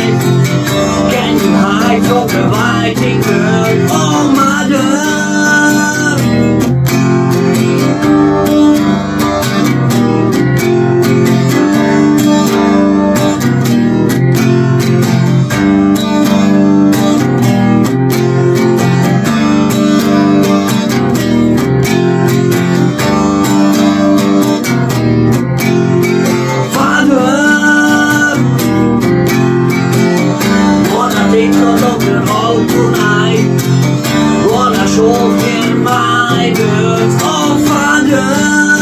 night. Can you hide from the fighting bird? Oh, mother. Take a look at all tonight. Wanna show him my birds. Oh, Father.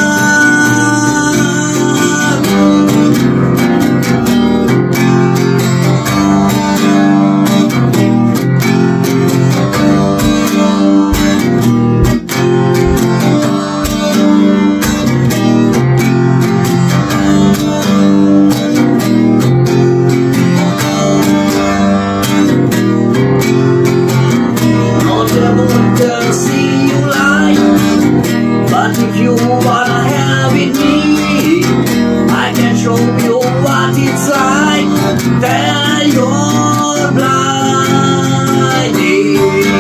See you lie, but if you wanna have it me, I can show you what it's like. Tell you're blinded.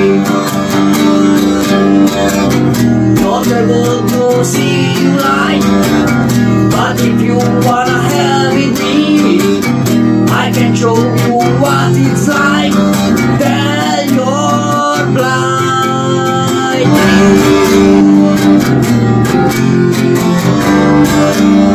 Not able to see you lie, but if you wanna have it me, I can show you what it's like. Tell you're blind. Thank you.